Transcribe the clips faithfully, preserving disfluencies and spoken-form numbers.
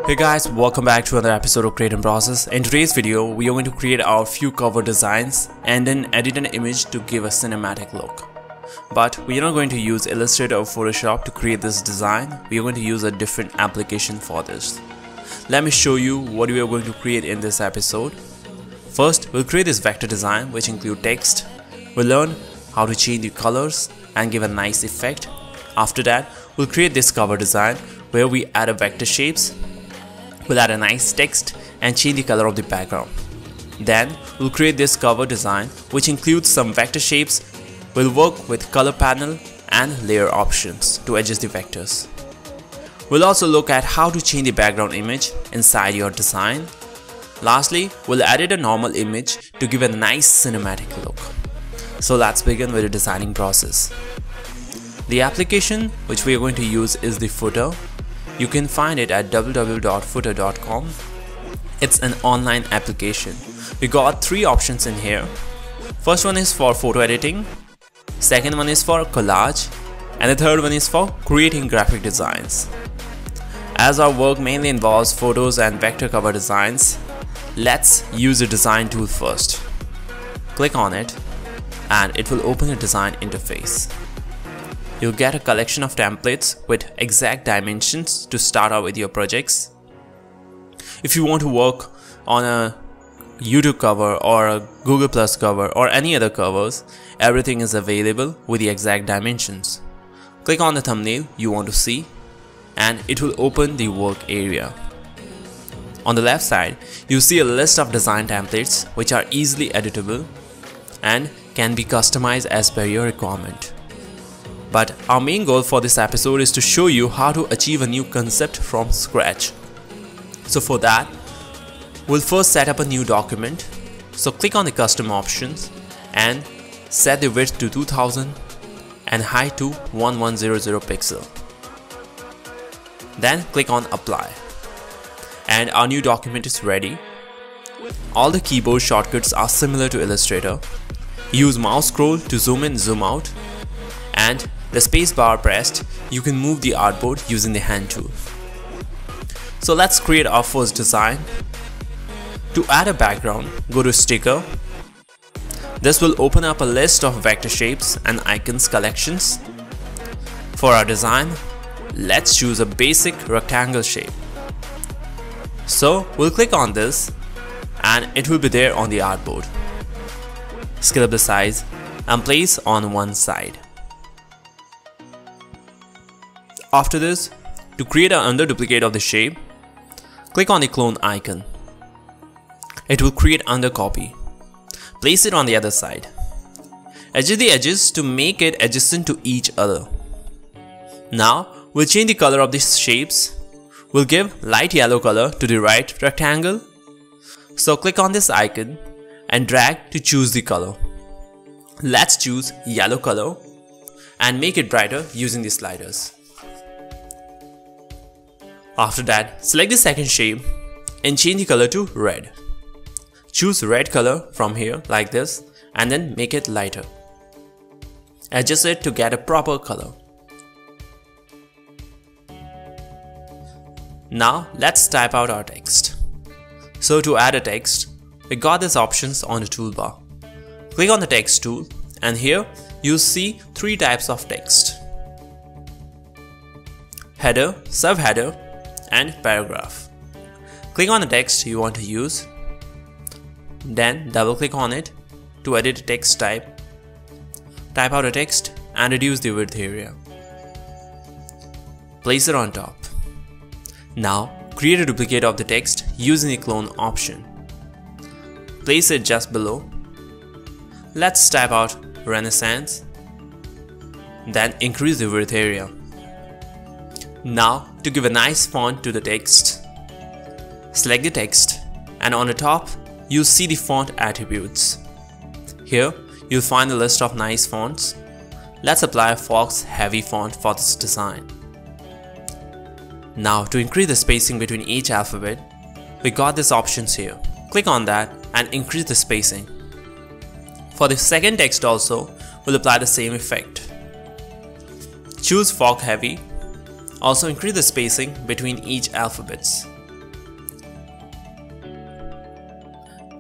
Hey guys, welcome back to another episode of Create and Process. In today's video, we are going to create our few cover designs and then edit an image to give a cinematic look. But we are not going to use Illustrator or Photoshop to create this design. We are going to use a different application for this. Let me show you what we are going to create in this episode. First, we'll create this vector design which include text. We'll learn how to change the colors and give a nice effect. After that, we'll create this cover design where we add a vector shapes. We'll add a nice text and change the color of the background. Then we'll create this cover design which includes some vector shapes. We'll work with color panel and layer options to adjust the vectors. We'll also look at how to change the background image inside your design. Lastly, we'll edit a normal image to give a nice cinematic look. So let's begin with the designing process. The application which we are going to use is the Footer. You can find it at w w w dot footer dot com. It's an online application. We got three options in here. First one is for photo editing, second one is for collage, and the third one is for creating graphic designs. As our work mainly involves photos and vector cover designs, let's use the design tool first. Click on it and it will open a design interface. You'll get a collection of templates with exact dimensions to start out with your projects. If you want to work on a YouTube cover or a Google Plus cover or any other covers, everything is available with the exact dimensions. Click on the thumbnail you want to see and it will open the work area. On the left side, you see a list of design templates which are easily editable and can be customized as per your requirement. But our main goal for this episode is to show you how to achieve a new concept from scratch. So for that, we'll first set up a new document. So click on the custom options and set the width to two thousand and height to eleven hundred pixel. Then click on apply. And our new document is ready. All the keyboard shortcuts are similar to Illustrator. Use mouse scroll to zoom in, zoom out, and the space bar pressed, you can move the artboard using the hand tool. So let's create our first design. To add a background, go to sticker. This will open up a list of vector shapes and icons collections. For our design, let's choose a basic rectangle shape. So we'll click on this and it will be there on the artboard. Scale up the size and place on one side. After this, to create an under duplicate of the shape, click on the clone icon. It will create under copy. Place it on the other side. Adjust the edges to make it adjacent to each other. Now, we'll change the color of these shapes. We'll give light yellow color to the right rectangle. So click on this icon and drag to choose the color. Let's choose yellow color and make it brighter using the sliders. After that, select the second shape and change the color to red. Choose red color from here like this and then make it lighter. Adjust it to get a proper color. Now let's type out our text. So to add a text, we got these options on the toolbar. Click on the text tool and here you'll see three types of text: header, subheader, and paragraph. Click on the text you want to use, then double click on it to edit the text type. Type out a text and reduce the width area. Place it on top. Now create a duplicate of the text using the clone option. Place it just below. Let's type out Renaissance, then increase the width area. Now to give a nice font to the text, select the text and on the top you'll see the font attributes. Here you'll find a list of nice fonts. Let's apply a Fox heavy font for this design. Now to increase the spacing between each alphabet, we got these options here. Click on that and increase the spacing. For the second text also, we'll apply the same effect. Choose Font heavy. Also increase the spacing between each alphabets.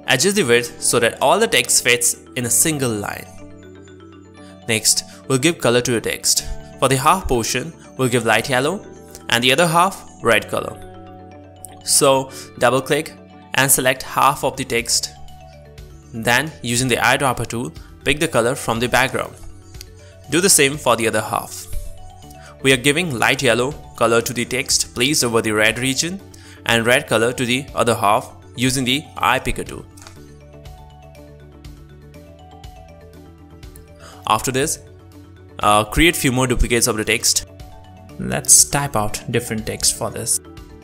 Adjust the width so that all the text fits in a single line. Next, we'll give color to the text. For the half portion, we'll give light yellow and the other half red color. So double click and select half of the text. Then using the eyedropper tool, pick the color from the background. Do the same for the other half. We are giving light yellow color to the text placed over the red region and red color to the other half using the eye picker tool. After this, uh, create few more duplicates of the text. Let's type out different text for this.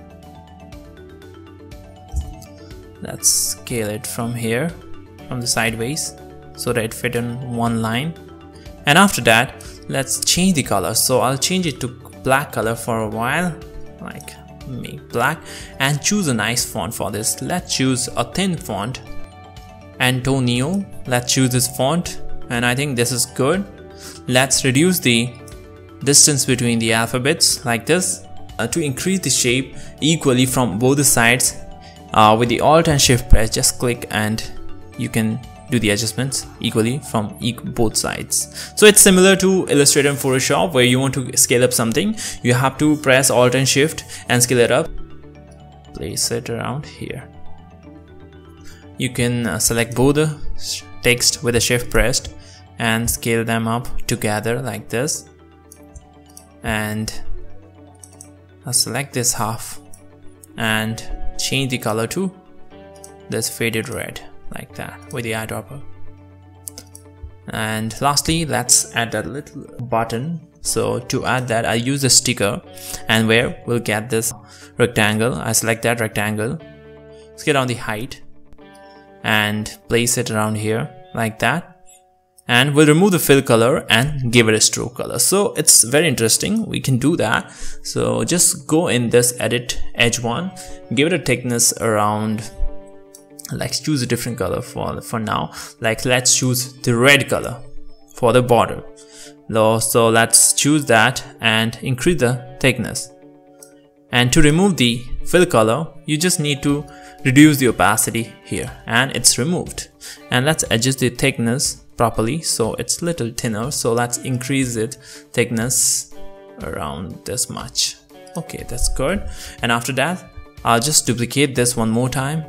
Let's scale it from here, from the sideways, so that it fit in one line. And after that, let's change the color. So I'll change it to black color for a while, like make black, and choose a nice font for this. Let's choose a thin font, Antonio. Let's choose this font, and I think this is good. Let's reduce the distance between the alphabets like this uh, to increase the shape equally from both the sides. Uh, with the Alt and Shift press, just click and you can do the adjustments equally from e both sides. So it's similar to Illustrator and Photoshop, where you want to scale up something, you have to press Alt and Shift and scale it up. Place it around here. You can uh, select both the text with a Shift pressed and scale them up together like this. And I'll select this half and change the color to this faded red like that with the eyedropper. And lastly, let's add that little button. So to add that, I use a sticker, and where we'll get this rectangle, I select that rectangle, scale down the height and place it around here like that. And we'll remove the fill color and give it a stroke color. So it's very interesting, we can do that. So just go in this edit edge one, give it a thickness around, let's choose a different color for for now. Like let's choose the red color for the border. So let's choose that and increase the thickness. And to remove the fill color, you just need to reduce the opacity here, and it's removed. And let's adjust the thickness properly, so it's little thinner. So let's increase it thickness around this much. Okay, that's good. And after that, I'll just duplicate this one more time,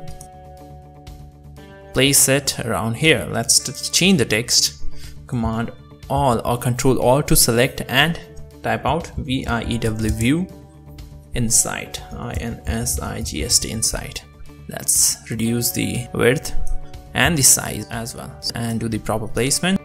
place it around here. Let's change the text, Command All or Control All to select and type out V I E W view inside, I N S I G S T inside. Let's reduce the width and the size as well and do the proper placement.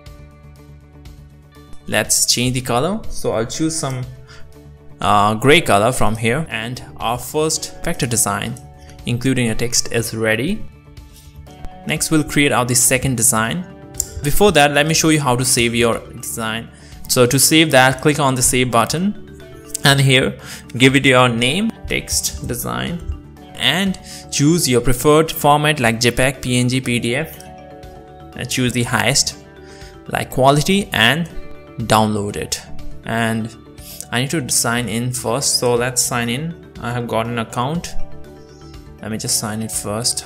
Let's change the color. So I'll choose some uh, gray color from here, and our first vector design including a text is ready. Next, we'll create out the second design. Before that, let me show you how to save your design. So to save that, click on the save button, and here give it your name, text design, and choose your preferred format like JPEG, P N G, P D F, and choose the highest like quality and download it. And I need to sign in first, so let's sign in. I have got an account. Let me just sign it first.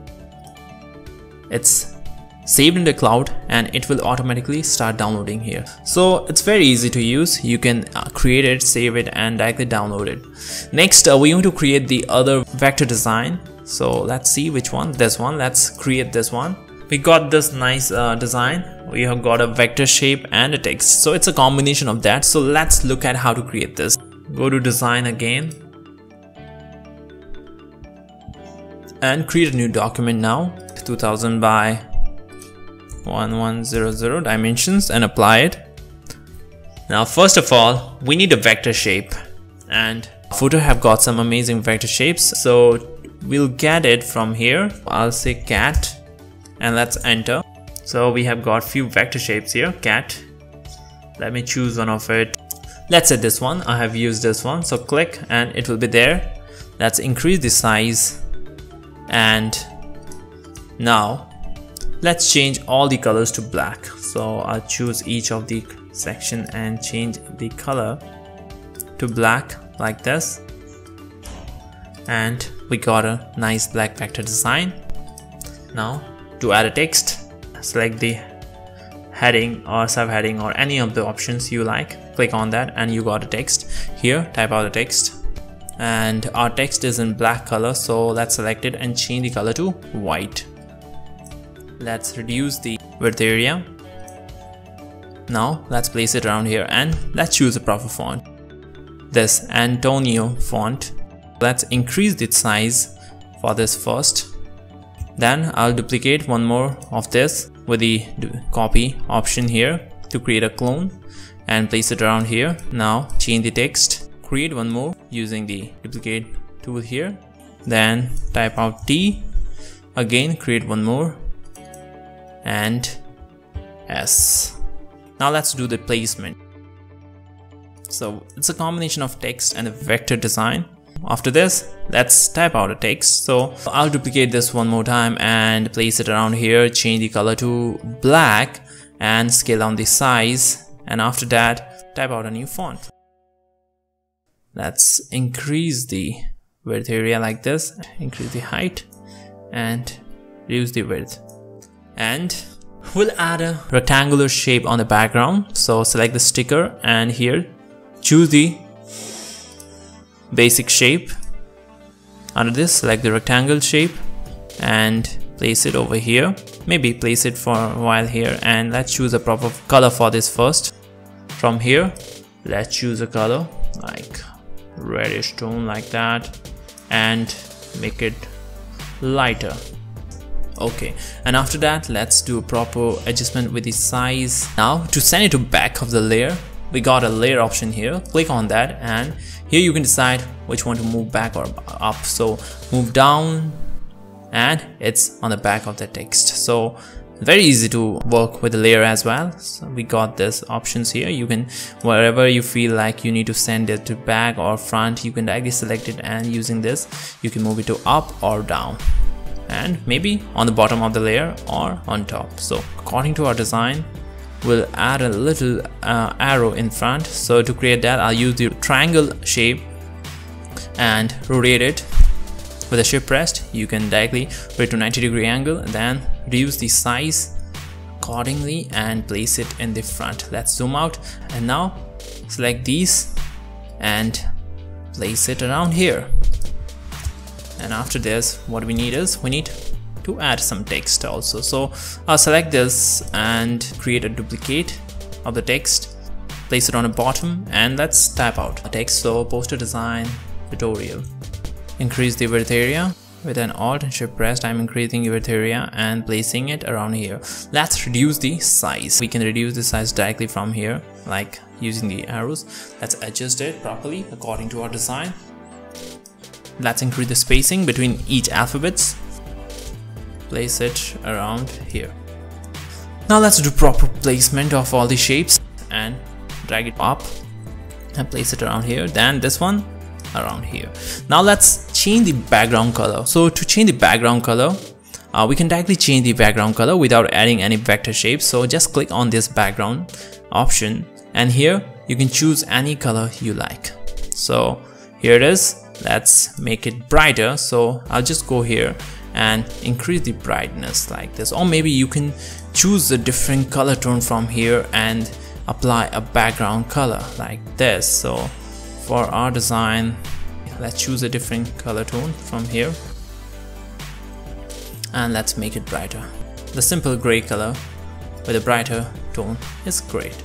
It's saved in the cloud and it will automatically start downloading here. So it's very easy to use. You can uh, create it, save it, and directly download it. Next, uh, we're going to create the other vector design. So let's see which one. This one. Let's create this one. We got this nice uh, design. We have got a vector shape and a text. So it's a combination of that. So let's look at how to create this. Go to design again and create a new document now. two thousand by one one zero zero dimensions and apply it. Now first of all, we need a vector shape, and Photo have got some amazing vector shapes, so we'll get it from here. I'll say cat and let's enter. So we have got few vector shapes here. Cat, let me choose one of it. Let's say this one. I have used this one, so click and it will be there. Let's increase the size, and now let's change all the colors to black. So I'll choose each of the section and change the color to black like this, and we got a nice black vector design. Now to add a text, select the heading or subheading or any of the options you like, click on that and you got a text. Here type out the text, and our text is in black color, so let's select it and change the color to white. Let's reduce the width area. Now let's place it around here and let's choose a proper font, this Antonio font. Let's increase the size for this first. Then I'll duplicate one more of this with the copy option here to create a clone and place it around here. Now change the text, create one more using the duplicate tool here, then type out T, again create one more, and S. Now let's do the placement. So it's a combination of text and a vector design. After this, let's type out a text. So I'll duplicate this one more time and place it around here, change the color to black and scale down the size, and after that type out a new font. Let's increase the width area like this, increase the height and reduce the width, and we'll add a rectangular shape on the background. So select the sticker and here choose the basic shape. Under this, select the rectangle shape and place it over here. Maybe place it for a while here, and let's choose a proper color for this first. From here, let's choose a color like reddish tone like that and make it lighter. Okay, and after that let's do a proper adjustment with the size. Now to send it to back of the layer, we got a layer option here. Click on that and here you can decide which one to move back or up. So move down and it's on the back of the text. So very easy to work with the layer as well. So we got this options here. You can, wherever you feel like you need to send it to back or front, you can directly select it, and using this you can move it to up or down, and maybe on the bottom of the layer or on top. So according to our design, we'll add a little uh, arrow in front. So to create that, I'll use the triangle shape and rotate it with a shift pressed. You can directly rotate to ninety degree angle, and then reduce the size accordingly and place it in the front. Let's zoom out and now select these and place it around here. And after this, what we need is we need to add some text also. So I'll select this and create a duplicate of the text, place it on the bottom, and let's type out a text. So poster design tutorial. Increase the width area with an alt and shift pressed. I'm increasing the width area and placing it around here. Let's reduce the size. We can reduce the size directly from here, like using the arrows. Let's adjust it properly according to our design. Let's increase the spacing between each alphabets. Place it around here. Now let's do proper placement of all the shapes and drag it up and place it around here. Then this one around here. Now let's change the background color. So to change the background color, uh, we can directly change the background color without adding any vector shapes. So just click on this background option, and here you can choose any color you like. So here it is. Let's make it brighter. So I'll just go here and increase the brightness like this, or maybe you can choose a different color tone from here and apply a background color like this. So for our design, let's choose a different color tone from here and let's make it brighter. The simple gray color with a brighter tone is great.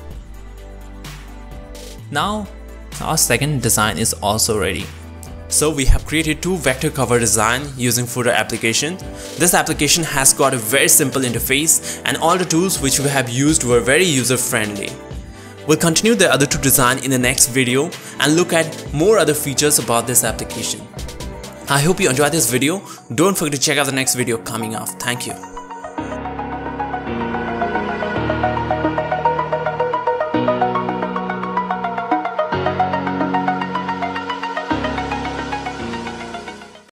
Now our second design is also ready. So we have created two vector cover design using Footer application. This application has got a very simple interface, and all the tools which we have used were very user friendly. We'll continue the other two design in the next video and look at more other features about this application. I hope you enjoyed this video. Don't forget to check out the next video coming up. Thank you.